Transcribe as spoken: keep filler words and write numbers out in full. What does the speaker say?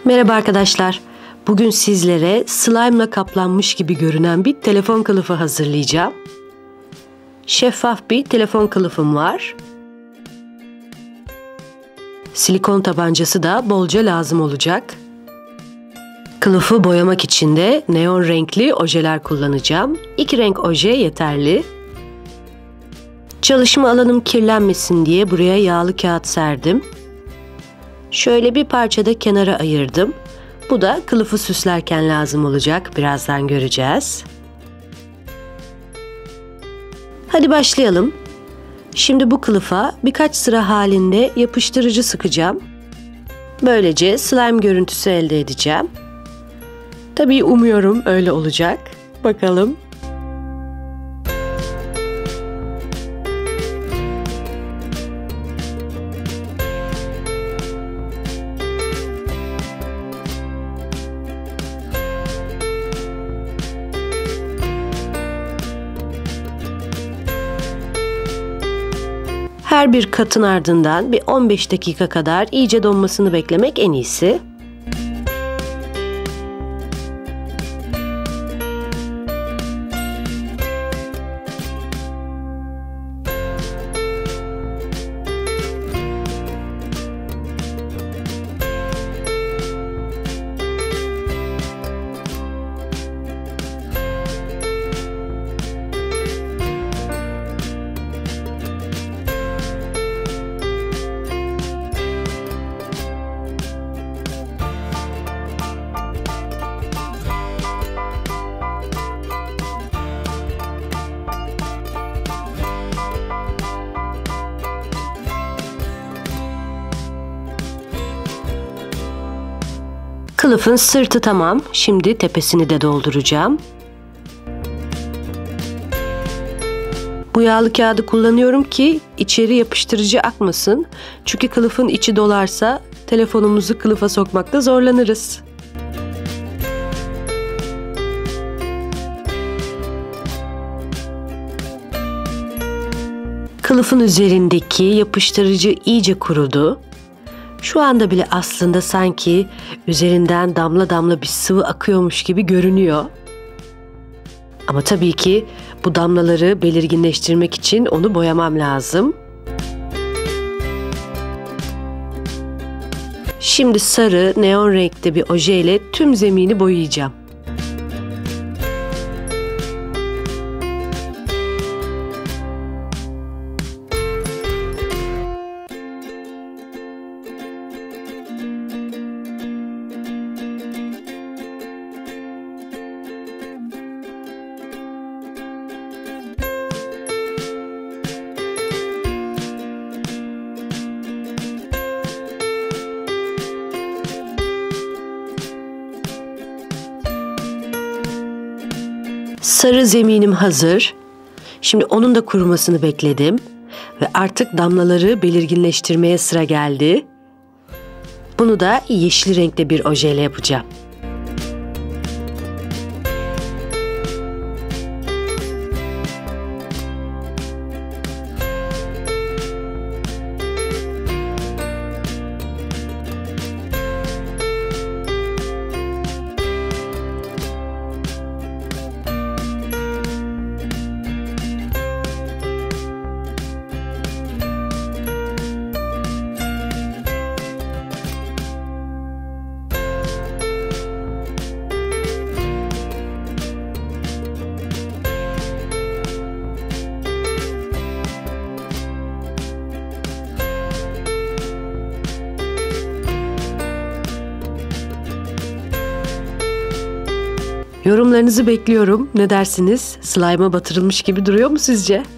Merhaba arkadaşlar. Bugün sizlere slime'la kaplanmış gibi görünen bir telefon kılıfı hazırlayacağım. Şeffaf bir telefon kılıfım var. Silikon tabancası da bolca lazım olacak. Kılıfı boyamak için de neon renkli ojeler kullanacağım. İki renk oje yeterli. Çalışma alanım kirlenmesin diye buraya yağlı kağıt serdim. Şöyle bir parça da kenara ayırdım. Bu da kılıfı süslerken lazım olacak. Birazdan göreceğiz. Hadi başlayalım. Şimdi bu kılıfa birkaç sıra halinde yapıştırıcı sıkacağım. Böylece slime görüntüsü elde edeceğim. Tabii umuyorum öyle olacak. Bakalım. Her bir katın ardından bir on beş dakika kadar iyice donmasını beklemek en iyisi. Kılıfın sırtı tamam. Şimdi tepesini de dolduracağım. Bu yağlı kağıdı kullanıyorum ki içeri yapıştırıcı akmasın. Çünkü kılıfın içi dolarsa telefonumuzu kılıfa sokmakta zorlanırız. Kılıfın üzerindeki yapıştırıcı iyice kurudu. Şu anda bile aslında sanki üzerinden damla damla bir sıvı akıyormuş gibi görünüyor. Ama tabii ki bu damlaları belirginleştirmek için onu boyamam lazım. Şimdi sarı neon renkte bir oje ile tüm zemini boyayacağım. Sarı zeminim hazır. Şimdi onun da kurumasını bekledim. Ve artık damlaları belirginleştirmeye sıra geldi. Bunu da yeşil renkte bir ojeyle yapacağım. Yorumlarınızı bekliyorum. Ne dersiniz? Slime'a batırılmış gibi duruyor mu sizce?